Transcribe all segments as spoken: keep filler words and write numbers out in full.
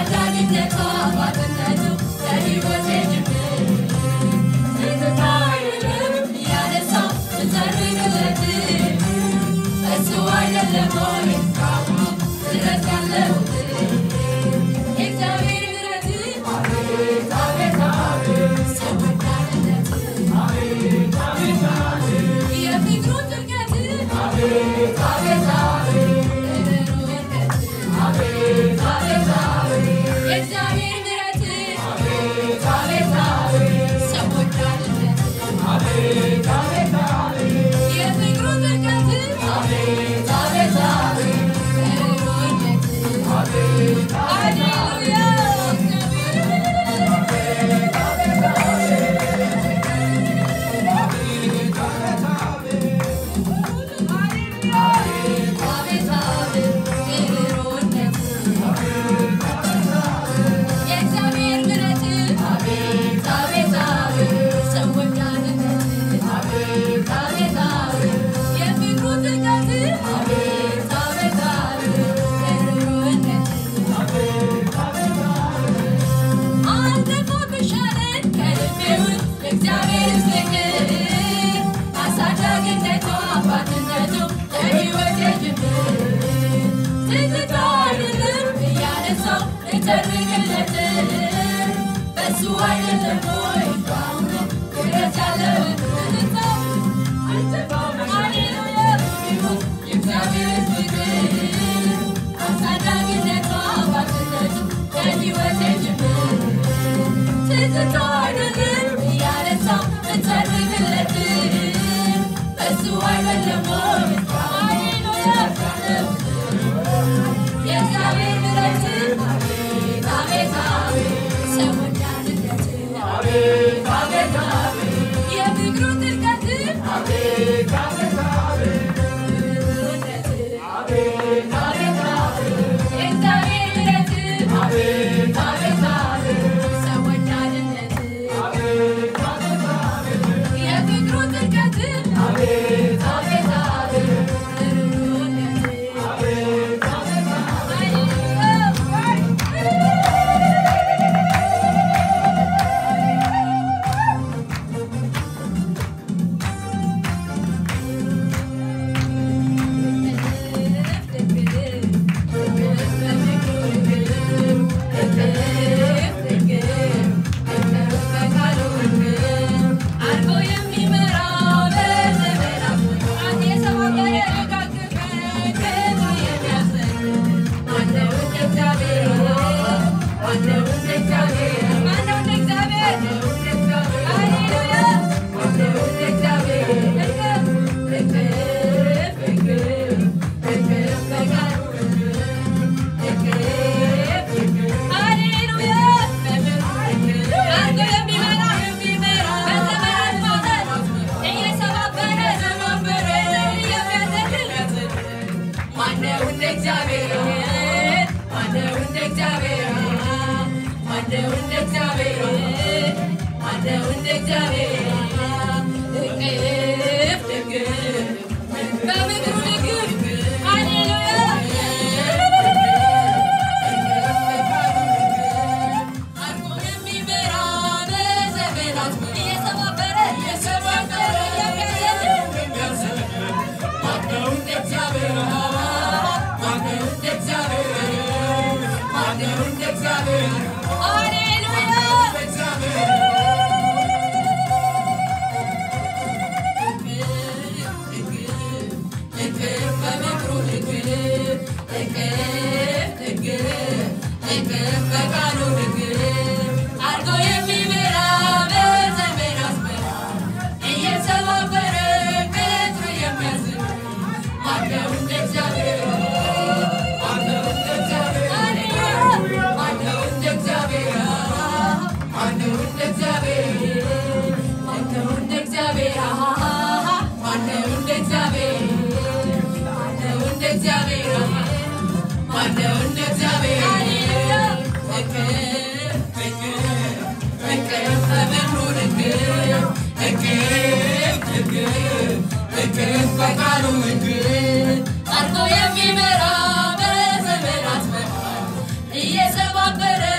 Argo yemi mera, beze mera, yes, I'm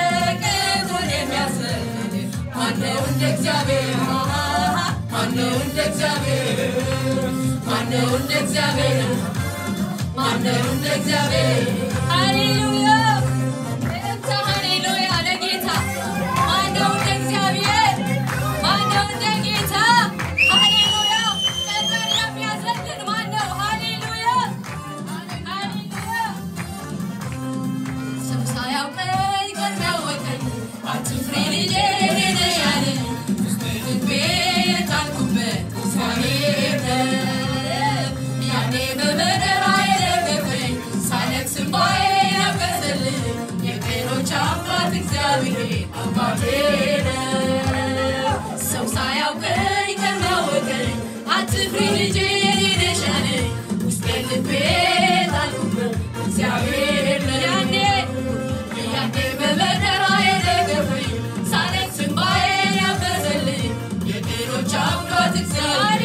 ማነው እንደ እግዚአብሔር ማነው እንደ እግዚአብሔር ሃሌሉያ ሃሌሉያ ለጌታ ማነው እንደ እግዚአብሔር ማነው እንደ ጌታ ሃሌሉያ ቀጠር የሚያዘልን ማነው ሃሌሉያ ሃሌሉያ ሰው ሳያውቀኝ ቀድሞ ወቀኝ አትፍሪ ልጄ ነሽ ያለኝ ልቤ የታልኩበት እግዚአብሔር ያኔ በመከራ የደገፈኝ ሳለቅስ እንባዬን ያበሰልኝ የቀኖች አባት እግዚአብሔር አባቴ ነው ሰው ሳያውቀኝ ቀድሞ ያወቀኝ አትፍሪ ልጄ ነሽ ያለኝ ውስጤን ልቤ የጣልኩበት እግዚአብሔር ያኔ ያኔ በመከራ የደገፈኝ ሳለቅስ እንባዬን ያበሰልኝ የቀኖች አባት እግዚአብሔር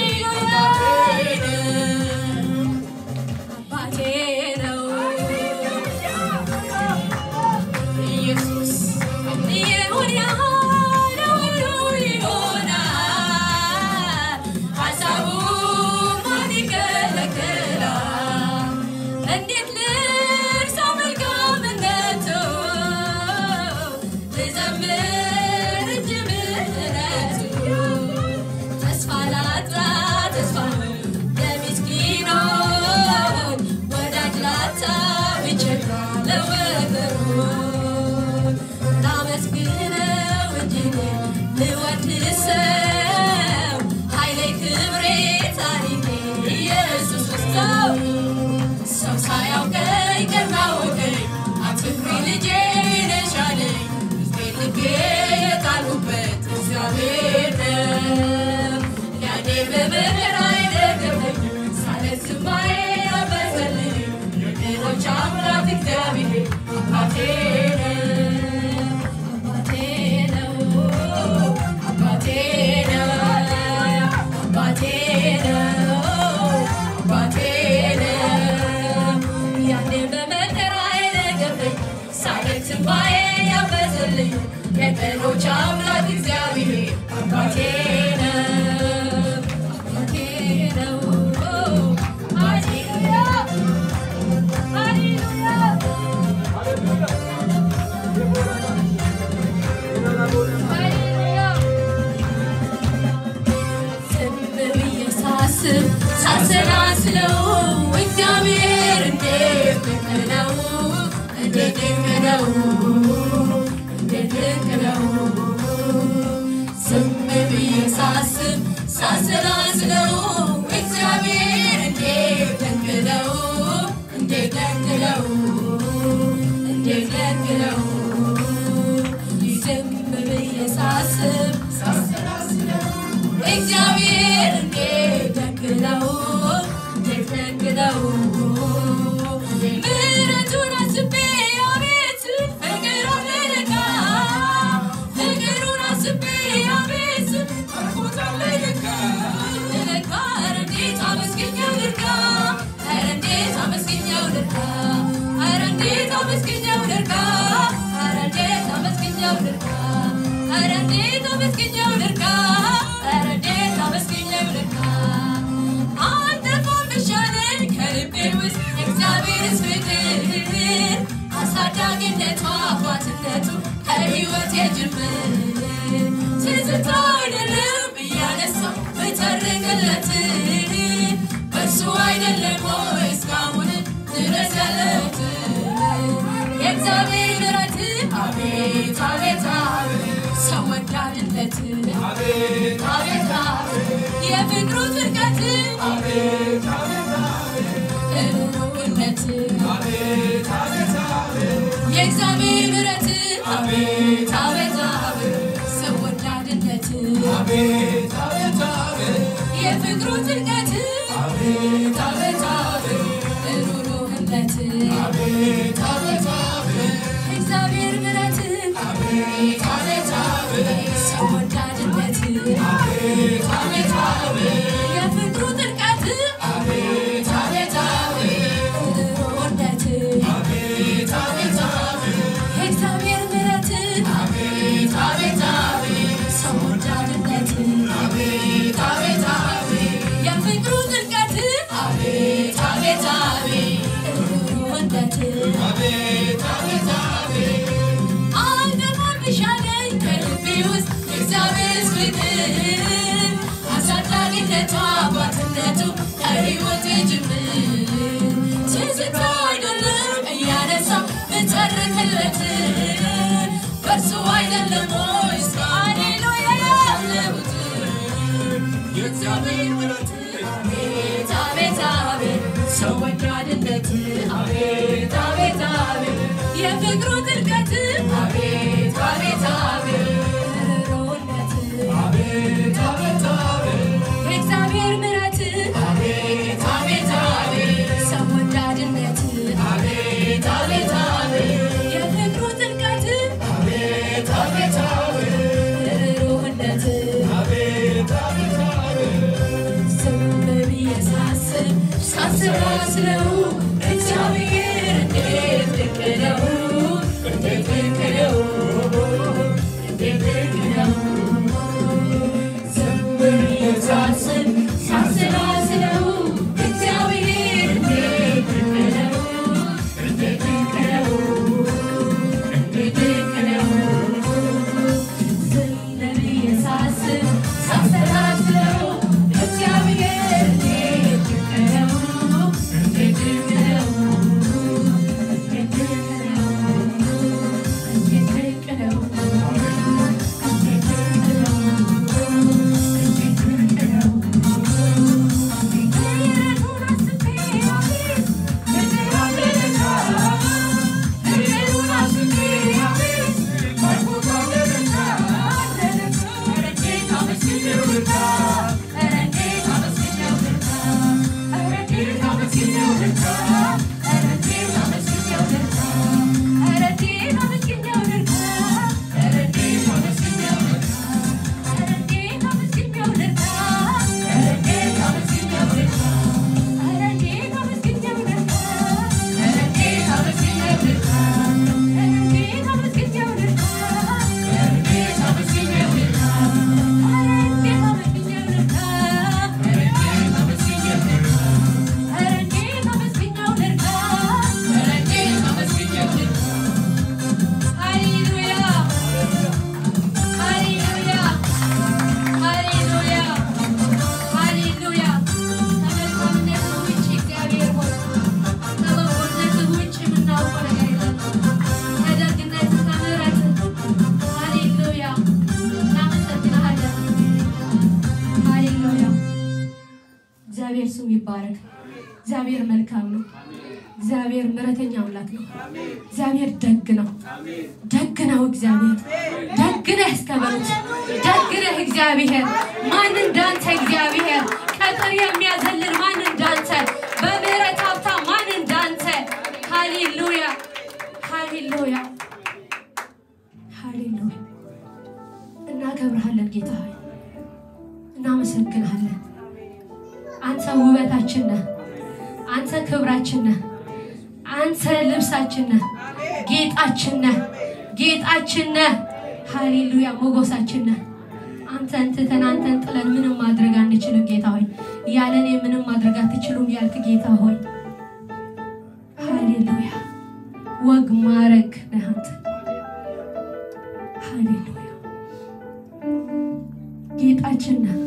የቀኖች አምላክ እግዚአብሔር አባቴ ነው አባቴ ነው ሃሌሉያ ሃሌሉያ ሃሌሉያ ዝም ብዬ ሳስብ ሳሰላስለው እግዚአብሔር እንዴት ድንቅ ነው እንዴት ድንቅ ነው ሳስብ ሳሰላስለው እግዚአብሔር እንዴት ድንቅ ነው እንዴት ድንቅ ነው እንዴት ድንቅ ነው ዝም ብዬ ሳስብ ሳሰላስለው እግዚአብሔር እንዴት ድንቅ ነው እንዴት ድንቅ ነው ምሕረቱን አስቤ አቤት ፍቅሩን ልለካ ፍቅሩን አስቤ አቤት አቤት አቤት የፍቅሩ ጥልቀት አቤት አቤት እሩነት አቤት አቤት የእግዚአብሔር ምሕረት አቤት አቤት ሰው ወዳድነት አቤት አቤት የፍቅሩ ጥልቀት አቤት አቤት እሩነት አቤት አቤት የእግዚአብሔር ምሕረት አቤት አቤት ሰው ወዳድነት አቤት አቤት የፍቅሩ ጥልቀት አቤት አቤት እሩነት አቤት አቤት የእግዚአብሔር ምሕረት አቤት አቤት ሰው ወዳድነት አቤት የእግዚአብሔር ምሕረት አቤት አቤት አቤት ሰው ወዳድነት አቤት አቤት አቤት የፍቅሩ ጥልቀት አቤት አቤት አቤት ሩህሩህነት አቤት አቤት አቤት የእግዚአብሔር ምሕረት አቤት አቤት አቤት ሰው ወዳድነት አቤት አቤት አቤት የፍቅሩ ጥልቀት አቤት አቤት አቤት ሩህሩህነት አቤት አቤት አቤት ዝም ብዬ ሳስብ ሳሰላስለው እግዚአብሔር እንዴት ድንቅ ነው እንዴት ድንቅ ነው እንዴት ድንቅ ነው ዝም ብዬ ሳስብ ሳሰላስለው እግዚአብሔር እንዴት ድንቅ ነው እንዴት ድንቅ ነው እንዴት ድንቅ ነው ዝም ብዬ ሳስብ ሳሰላስለው እግዚአብሔር እንዴት ድንቅ ነው እንዴት ድንቅ ነው እንዴት ድንቅ ነው እንዴት ድንቅ ነው እንዴት ድንቅ ነው እንዴት ድንቅ ነው ምሕረቱን አስቤ አቤት ምሕረቱን አስቤ አቤት ባርኮት አለለታ ኧረ እንዴት አመስግኜው ልርዳ ኧረ እንዴት አመስግኜው ልርዳ ኧረ እንዴት አመስግኜው ልርዳ ኧረ እንዴት አመስግኜው ልርዳ ኧረ እንዴት አመስግኜው ልርዳ ኧረ እንዴት አመስግኜው ልርዳ ኧረ እንዴት አመስግኜው ልርዳ ኧረ እንዴት አመስግኜው ልርዳ ኧረ እንዴት አመስግኜው ልርዳ ኧረ እንዴት አመስግኜው ልርዳ ኧረ እንዴት አመስግኜው ልርዳ ኧረ እንዴት አመስግኜው ልርዳ ኧረ እንዴት አመስግኜው ልርዳ ኧረ እንዴት አመስግኜው ልርዳ ኧረ እንዴት አመስግኜው ልርዳ ኧረ እንዴት አመስግኜው ልርዳ ሃሌሉያ ሃሌሉያ ሃሌሉያ ሃሌሉያ ከመልካምነቱ ውጭ እግዚአብሔር ሆይ ከበጎነቱ ውጭ የምናውቀው ነገር የለም ከደግነት ከምሕረት ሃሌሉያ እናመሰግንሃለን ሃሌሉያ እግዚአብሔር ስሙ ይባረክ እግዚአብሔር መልካም ነው እግዚአብሔር ምሕረተኛ አምላክ ነው እግዚአብሔር ደግ ነው ደግ ነው እግዚአብሔር ደግ ነህ እስከበሉት ደግ ነህ እግዚአብሔር ማን እንዳንተ እግዚአብሔር ቀጥር የሚያዘልን ማን እንዳንተ በምሕረት ሀብታም ማን እንዳንተ ሃሌሉያ ሃሌሉያ ሃሌሉያ እናከብርሃለን ጌታ ሆይ እናመሰግንሃለን አንተ ውበታችን ነህ አንተ ክብራችን ነህ አንተ ልብሳችን ነህ ጌጣችን ነህ ጌጣችን ነህ ሃሌሉያ ሞገሳችን ነህ አንተን ትተን አንተን ጥለን ምንም ማድረግ አንችልም ጌታ ሆይ ያለኔ ምንም ማድረግ አትችሉም ያልክ ጌታ ሆይ ሃሌሉያ ወግ ማረግ ነህ አንተ ሃሌሉያ ጌጣችን ነህ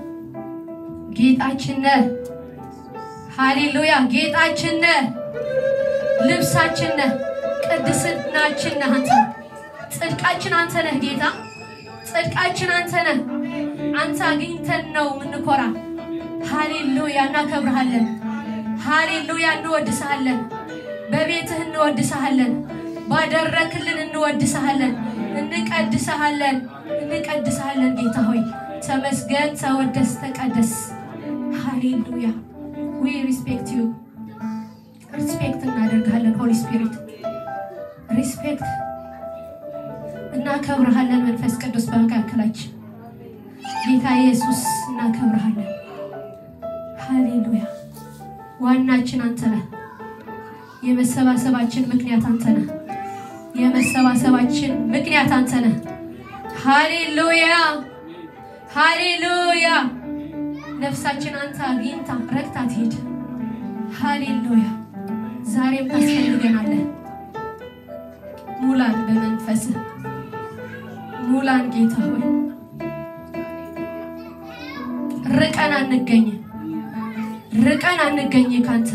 ጌጣችን ነህ ሃሌሉያ ጌጣችን ነህ ልብሳችን ነህ ቅድስናችን ነህ አንተ ጽድቃችን አንተ ነህ ጌታ ጽድቃችን አንተ ነህ አንተ አግኝተን ነው ምንኮራ ሃሌሉያ እናከብርሃለን ሃሌሉያ እንወድስሃለን በቤትህ እንወድስሃለን ባደረክልን እንወድስሃለን እንቀድስሃለን እንቀድስሃለን ጌታ ሆይ ተመስገን ተወደስ ተቀደስ ሃሌሉያ we respect you respect እናደርጋለን holy spirit respect እናከብርሃለን መንፈስ ቅዱስ በመካከላችን ጌታ ኢየሱስ እናከብርሃለን ሃሌሉያ ዋናችን አንተ ነህ የመሰባሰባችን ምክንያት አንተ ነህ የመሰባሰባችን ምክንያት አንተ ነህ ሃሌሉያ ሃሌሉያ ነፍሳችን አንተ አግኝታ ረክታ ትሄድ ሃሌሉያ ዛሬም ታስፈልገናለህ ሙላን በመንፈስ ሙላን ጌታ ሆይ ርቀን አንገኝ ርቀን አንገኝ ካንተ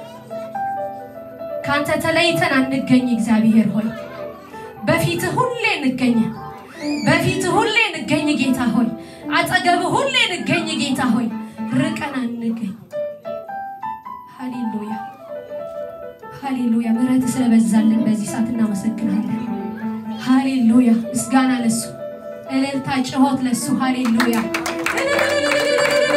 ካንተ ተለይተን አንገኝ እግዚአብሔር ሆይ በፊት ሁሌ እንገኝ በፊት ሁሌ እንገኝ ጌታ ሆይ አጠገብ ሁሌ ንገኝ ጌታ ሆይ ርቀና ንገኝ ሃሌሉያ ሃሌሉያ ምሕረት ስለበዛልን በዚህ ሰዓት እናመሰግናለን ሃሌሉያ ምስጋና ለሱ እልልታ ጭሆት ለሱ ሃሌሉያ